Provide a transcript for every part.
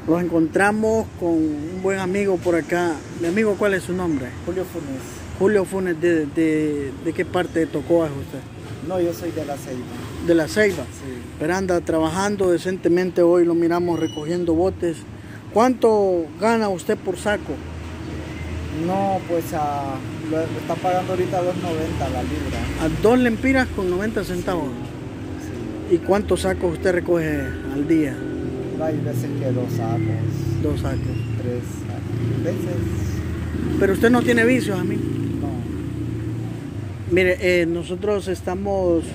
Los encontramos con un buen amigo por acá. Mi amigo, ¿cuál es su nombre? Julio Funes. Julio Funes, ¿de qué parte de Tocoa es usted? No, yo soy de La Ceiba. De La Ceiba. Sí. Pero anda trabajando decentemente, hoy lo miramos recogiendo botes. ¿Cuánto gana usted por saco? No, pues lo está pagando ahorita 2.90 la libra. A 2 lempiras con 90 centavos. Sí. ¿Y cuántos sacos usted recoge al día? Hay veces que 2 sacos. 2 sacos. 3 veces. Pero usted no tiene vicios, amigo. No. Mire, nosotros estamos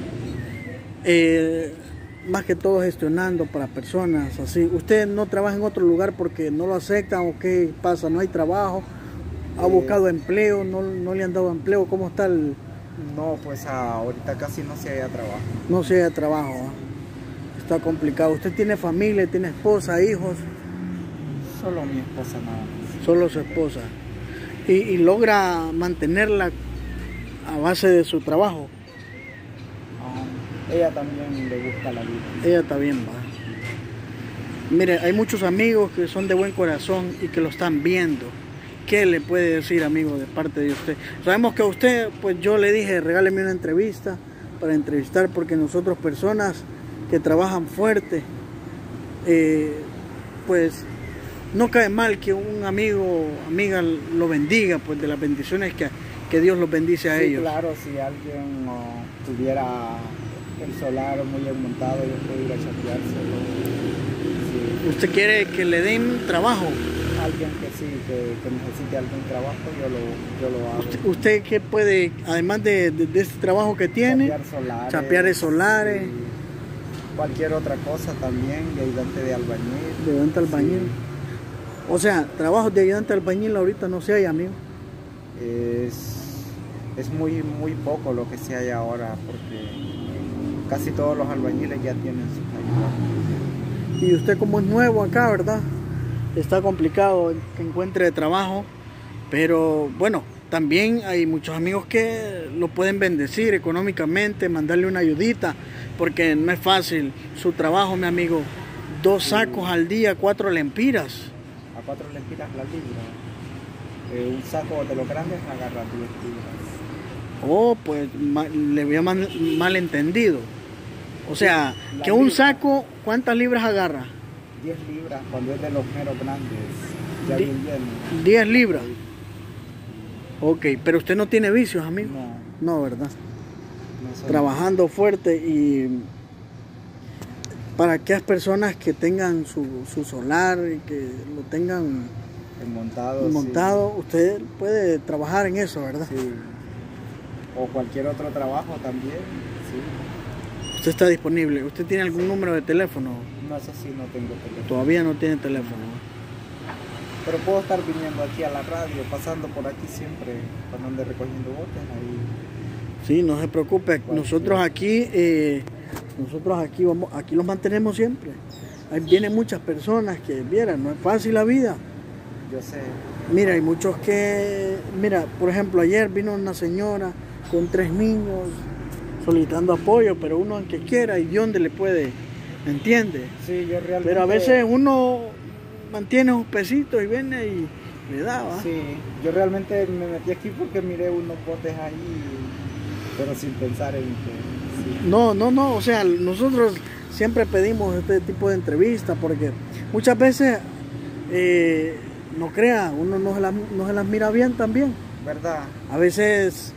más que todo gestionando para personas así. ¿Usted no trabaja en otro lugar porque no lo aceptan o qué pasa? ¿No hay trabajo? ¿Ha buscado empleo? ¿No le han dado empleo? ¿Cómo está el...? No, pues ahorita casi no se halla trabajo. No se halla trabajo, ¿eh? Está complicado. ¿Usted tiene familia, tiene esposa, hijos? Solo mi esposa nada más. Solo su esposa. ¿Y logra mantenerla a base de su trabajo? Ella también le gusta la vida. Ella está bien, va. Mire, hay muchos amigos que son de buen corazón y que lo están viendo. ¿Qué le puede decir, amigo, de parte de usted? Sabemos que a usted, pues yo le dije, regáleme una entrevista para entrevistar, porque nosotros personas que trabajan fuerte, pues no cae mal que un amigo o amiga lo bendiga, pues de las bendiciones que Dios los bendice a Sí, ellos. claro, si alguien tuviera el solar muy montado, yo puedo ir a chapeárselo. Sí. ¿Usted quiere que le den trabajo? Alguien que sí, que necesite algún trabajo, yo lo hago. ¿Usted qué puede, además de este trabajo que tiene? Chapear solares. Chapear solares. Sí. Cualquier otra cosa también, de ayudante de albañil. De ayudante albañil. Sí. O sea, trabajos de ayudante albañil ahorita no se hay, amigo. Es muy poco lo que se hay ahora, porque casi todos los albañiles ya tienen sus ayudantes. Y usted, como es nuevo acá, ¿verdad? Está complicado que encuentre trabajo, pero bueno, también hay muchos amigos que lo pueden bendecir económicamente, mandarle una ayudita, porque no es fácil su trabajo, mi amigo. 2 sacos al día, 4 lempiras. A 4 lempiras la libra. Un saco de los grandes agarra 10 libras. Oh, pues le había mal entendido. O sea, sí, que un saco, ¿cuántas libras agarra? 10 libras cuando es de los meros grandes. Ya bien lleno. 10 libras. Ok, pero usted no tiene vicios, amigo. No. No, ¿verdad? No. Trabajando fuerte y para aquellas personas que tengan su solar y que lo tengan montado, sí. Usted puede trabajar en eso, ¿verdad? Sí. O cualquier otro trabajo también, sí. Usted está disponible. ¿Usted tiene algún número de teléfono? No, eso sí, no tengo teléfono. Todavía no tiene teléfono. Pero puedo estar viniendo aquí a la radio, pasando por aquí siempre, cuando ande recogiendo botes ahí. Sí, no se preocupe. Nosotros aquí aquí los mantenemos siempre. Ahí vienen muchas personas que vieran, no es fácil la vida. Yo sé. Mira, hay muchos que, mira, por ejemplo, ayer vino una señora con 3 niños solicitando apoyo, pero uno aunque quiera y Dios le puede, ¿me entiende? Sí, yo realmente... Pero a veces uno mantiene un pesito y viene y le da, ¿va? Sí, yo realmente me metí aquí porque miré unos botes ahí, pero sin pensar en que... Sí. No, o sea, nosotros siempre pedimos este tipo de entrevistas porque muchas veces, no crea, uno no se las mira bien también. ¿Verdad? A veces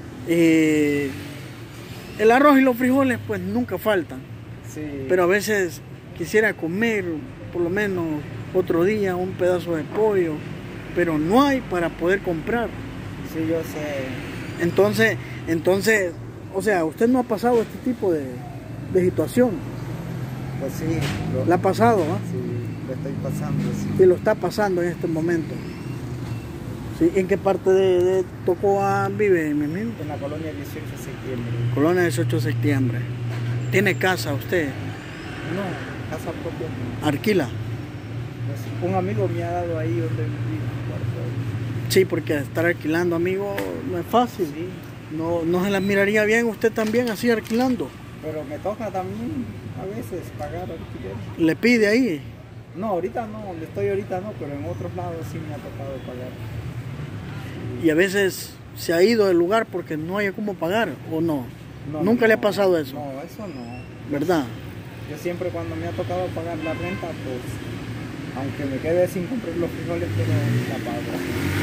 el arroz y los frijoles pues nunca faltan. Sí. Pero a veces quisiera comer por lo menos otro día un pedazo de pollo, pero no hay para poder comprar. Sí, yo sé. Entonces, o sea, usted no ha pasado este tipo de situación. Pues sí. ¿La ha pasado, ¿no? Sí, lo estoy pasando, sí. Sí, lo está pasando en este momento. Sí, ¿en qué parte de Tocoa vive, mi amigo? En la colonia 18 de septiembre. Colonia 18 de septiembre. ¿Tiene casa usted? No, casa propia no. ¿Alquila? Pues un amigo me ha dado ahí donde viví un cuarto ahí. Sí, porque estar alquilando, amigo, no es fácil. Sí. No se las miraría bien usted también así alquilando. Pero me toca también a veces pagar alquiler. ¿Le pide ahí? No, ahorita no, donde estoy ahorita no, pero en otros lados sí me ha tocado pagar. Y a veces se ha ido del lugar porque no hay cómo pagar, ¿o no? Nunca le ha pasado eso. No, eso no. ¿Verdad? Yo siempre cuando me ha tocado pagar la renta, pues, aunque me quede sin comprar los frijoles, pero la pago.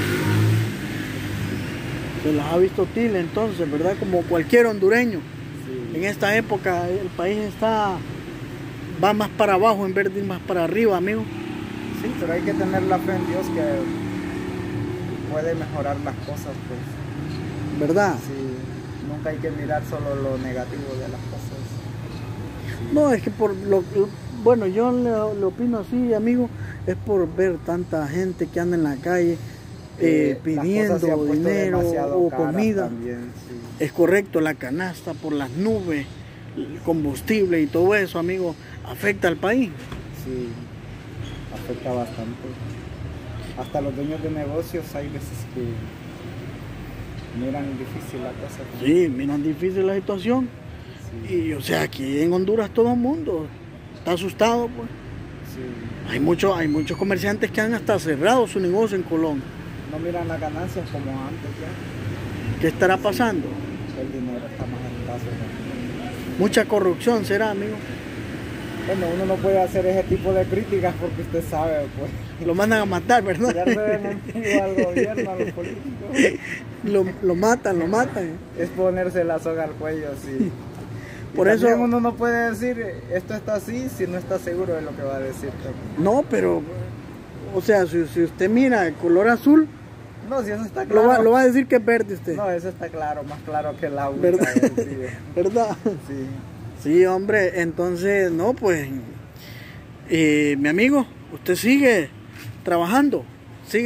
Se las ha visto Tile entonces, ¿verdad? Como cualquier hondureño. Sí. En esta época el país va más para abajo en vez de ir más para arriba, amigo. Sí, pero hay que tener la fe en Dios que puede mejorar las cosas, pues. ¿Verdad? Sí, nunca hay que mirar solo lo negativo de las cosas. Sí. No, es que bueno, yo le opino así, amigo, es por ver tanta gente que anda en la calle pidiendo dinero o comida. También, sí. Es correcto, la canasta por las nubes, el combustible y todo eso, amigo, afecta al país. Sí, afecta bastante. Hasta los dueños de negocios hay veces que miran difícil la cosa. Sí, miran difícil la situación. Sí. Y o sea, aquí en Honduras todo el mundo está asustado, pues. Sí. Hay muchos comerciantes que han hasta cerrado su negocio en Colón. No miran las ganancias como antes ya. ¿Qué estará pasando? El dinero está más escaso. ¿No? Mucha corrupción será, amigo. Bueno, uno no puede hacer ese tipo de críticas porque usted sabe, pues. Lo mandan a matar, ¿verdad? Tirarse de mentira al gobierno, a los políticos. Lo matan. Es ponerse la soga al cuello, sí. Por Y eso uno no puede decir esto está así si no está seguro de lo que va a decir. No, pero, o sea, si usted mira el color azul, no, si eso está claro. Lo va a decir que es verde usted. No, eso está claro, más claro que el agua. ¿Verdad? Sí. ¿Verdad? Sí. Sí, hombre, entonces, no, pues, mi amigo, usted sigue trabajando. Sí.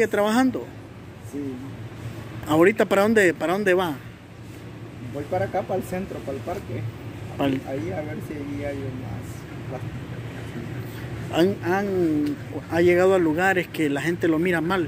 Ahorita, ¿para dónde va? Voy para acá, para el centro, para el parque. Ahí a ver si allí hay más. Ha llegado a lugares que la gente lo mira mal.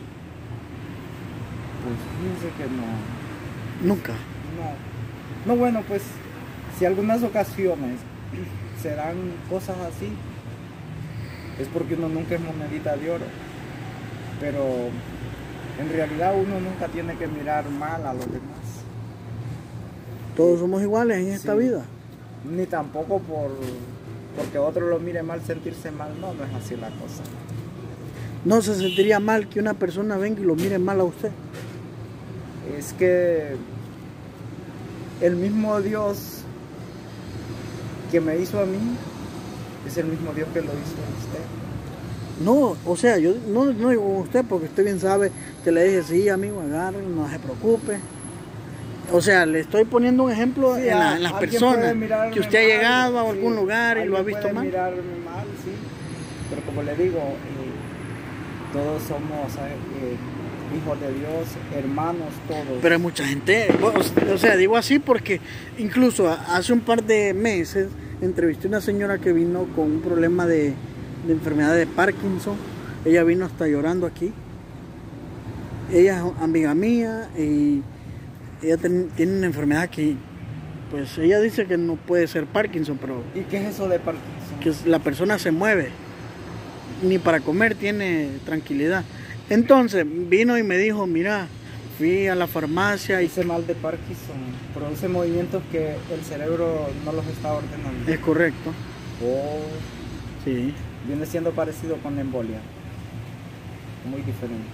Pues fíjense que no. Nunca. No, bueno, pues si algunas ocasiones se dan cosas así, es porque uno nunca es monedita de oro. Pero en realidad uno nunca tiene que mirar mal a los demás. Todos somos iguales en esta vida. Ni tampoco porque otro lo mire mal sentirse mal, no es así la cosa. ¿No se sentiría mal que una persona venga y lo mire mal a usted? Es que el mismo Dios que me hizo a mí es el mismo Dios que lo hizo a usted. No, o sea, yo no digo con usted porque usted bien sabe que le dije, sí, amigo, agarre, no se preocupe. O sea, le estoy poniendo un ejemplo en las personas que usted ha llegado a algún lugar y lo ha visto mal. Mirarme mal, sí. Pero como le digo, todos somos hijos de Dios, hermanos todos. Pero hay mucha gente, o sea, digo así porque incluso hace un par de meses entrevisté a una señora que vino con un problema de enfermedad de Parkinson. Ella vino hasta llorando aquí. Ella es amiga mía y ella tiene una enfermedad que, pues ella dice que no puede ser Parkinson, pero... ¿Y qué es eso de Parkinson? Que la persona se mueve, ni para comer tiene tranquilidad. Entonces vino y me dijo, mira, fui a la farmacia y... Ese mal de Parkinson produce movimientos que el cerebro no los está ordenando. Es correcto. Oh. Sí. Viene siendo parecido con la embolia. Muy diferente.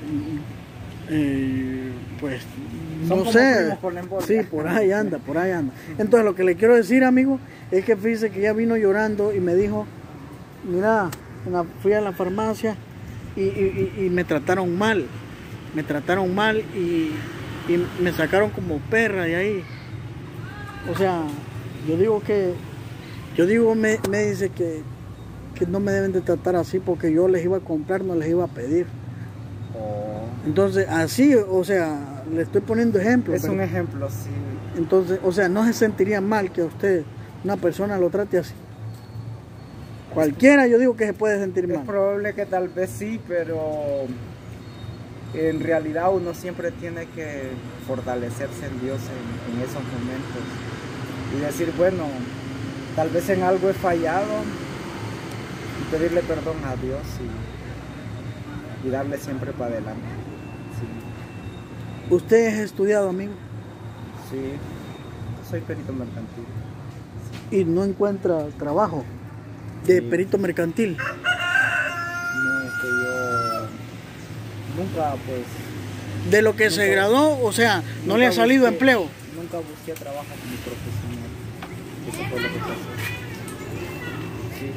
Pues son no sé, sí, por ahí anda. Entonces lo que le quiero decir, amigo, es que fíjese que ella vino llorando y me dijo, mira, fui a la farmacia y me trataron mal, y me sacaron como perra de ahí. O sea, me dice que no me deben de tratar así porque yo les iba a comprar, no les iba a pedir. Entonces, así, o sea, le estoy poniendo ejemplo. Es un ejemplo, sí. Entonces, o sea, no se sentiría mal que a usted, una persona lo trate así. Cualquiera, yo digo que se puede sentir mal. Es probable que tal vez sí, pero en realidad uno siempre tiene que fortalecerse en Dios en esos momentos. Y decir, bueno, tal vez en algo he fallado, y pedirle perdón a Dios y darle siempre para adelante. Sí. ¿Usted es estudiado, amigo? Sí, soy perito mercantil. ¿Y no encuentra trabajo de Sí. perito mercantil? No, yo nunca, pues... De lo que se Nunca- graduó, o sea, no le ha nunca salido busqué- empleo. Nunca busqué trabajo como profesional. Eso fue lo que pasó. Sí,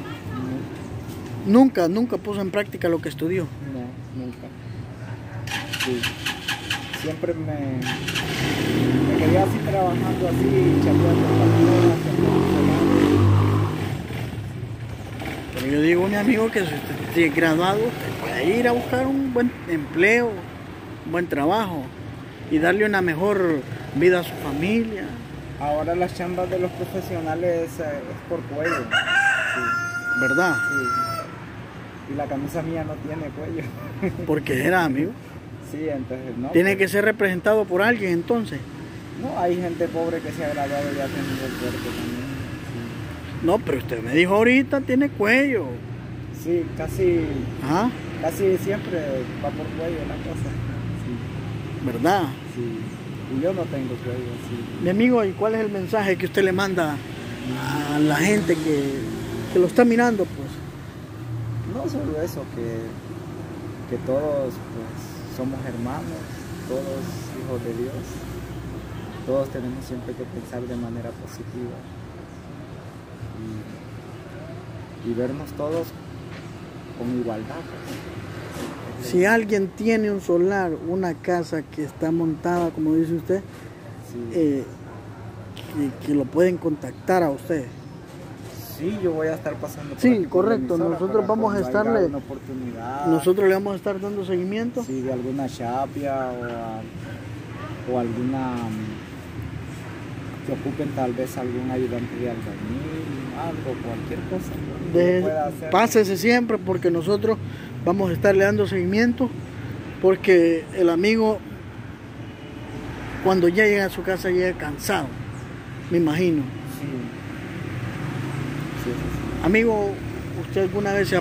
Nunca puso en práctica lo que estudió. no, nunca. Sí. Siempre me quedé así trabajando así, chapeando facturas, Pero yo digo, mi amigo, que si usted es graduado, usted puede ir a buscar un buen empleo, un buen trabajo y darle una mejor vida a su familia. Ahora las chambas de los profesionales es por cuello. Sí, ¿Verdad? sí. Y la camisa mía no tiene cuello. Porque era, amigo. Sí, entonces no. Tiene que ser representado por alguien entonces. No, hay gente pobre que se ha graduado ya teniendo el cuerpo también. No, pero usted me dijo ahorita, tiene cuello. Sí, sí, Ajá, casi siempre va por cuello la cosa. ¿verdad? Sí, sí. Y yo no tengo cuello, sí. Mi amigo, ¿y cuál es el mensaje que usted le manda a la gente que lo está mirando, pues? No solo eso, que todos pues, somos hermanos, todos hijos de Dios. Todos tenemos siempre que pensar de manera positiva y vernos todos con igualdad. Pues. Si alguien tiene un solar, una casa que está montada, como dice usted, Sí. que lo pueden contactar a usted. Sí, yo voy a estar pasando por Sí, aquí por la correcto, emisora nosotros para vamos a cuando estarle- haya una oportunidad. Nosotros le vamos a estar dando seguimiento. Sí, de alguna chapia o alguna que ocupen tal vez algún ayudante de albañil, algo, cualquier cosa que pueda hacer. Pásese siempre porque nosotros vamos a estarle dando seguimiento, porque el amigo cuando ya llega a su casa llega cansado, me imagino. Sí. Sí, sí, Amigo, ¿usted alguna vez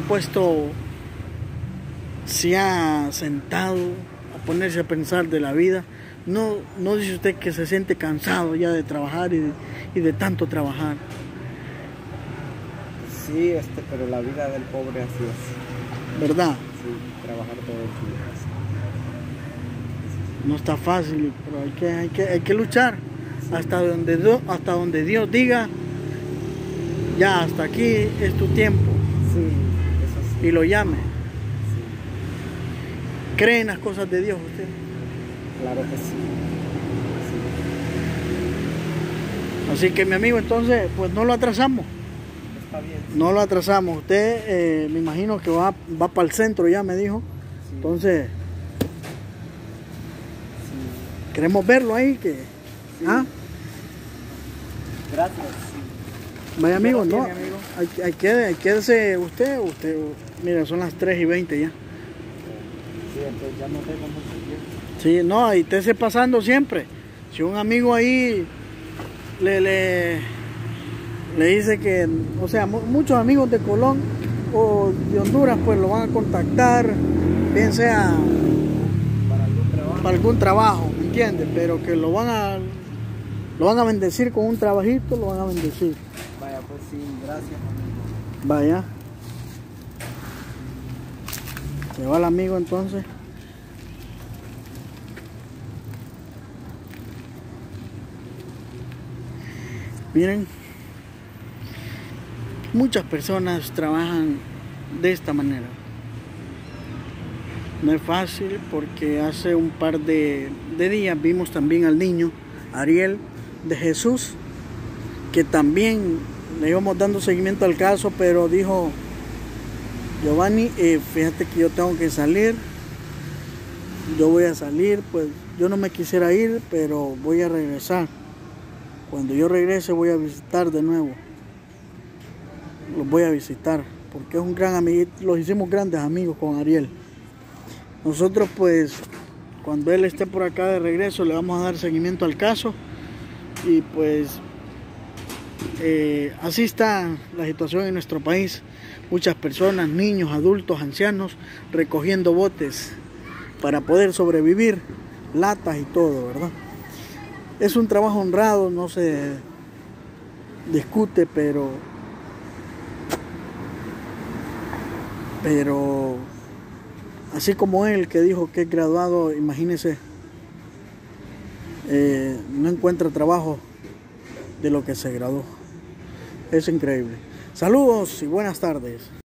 se ha sentado a ponerse a pensar de la vida? No dice usted que se siente cansado ya de trabajar y de tanto trabajar. sí, pero la vida del pobre así es. ¿Verdad? Sí, trabajar todo el día. No está fácil, pero hay que luchar hasta donde Dios diga, ya hasta aquí es tu tiempo, Sí, eso sí. y lo llame. Sí, ¿Cree en las cosas de Dios usted? claro que sí. Así que mi amigo, entonces, pues no lo atrasamos. Sí, está bien. No lo atrasamos. Usted me imagino que va para el centro ya, me dijo. Sí, Entonces, sí, queremos verlo ahí. sí. ¿Ah? Gracias. Sí. Vaya amigo, ¿Qué no. tiene, amigo? Quédese usted. Mira, son las 3:20 ya. Sí, entonces ya no tengo mucho tiempo. Sí, no, y estése pasando siempre. Si un amigo ahí le dice que, o sea, muchos amigos de Colón o de Honduras, pues lo van a contactar, bien sea Para algún trabajo. para algún trabajo, ¿me entiendes? Pero que lo van a bendecir con un trabajito, lo van a bendecir. Vaya, pues sí, gracias, amigo. Vaya. Se va el amigo entonces. Miren, muchas personas trabajan de esta manera. No es fácil porque hace un par de días vimos también al niño Ariel de Jesús, que también le íbamos dando seguimiento al caso, pero dijo: Giovanni, fíjate que yo tengo que salir, yo voy a salir, pues yo no me quisiera ir, pero voy a regresar. Cuando yo regrese voy a visitar de nuevo, los voy a visitar, porque es un gran amigo, los hicimos grandes amigos con Ariel. Nosotros pues, cuando él esté por acá de regreso, le vamos a dar seguimiento al caso, y pues así está la situación en nuestro país. muchas personas, niños, adultos, ancianos, recogiendo botes para poder sobrevivir, latas y todo, ¿verdad? Es un trabajo honrado, no se discute, pero así como él que dijo que es graduado, imagínense, no encuentra trabajo de lo que se graduó. Es increíble. Saludos y buenas tardes.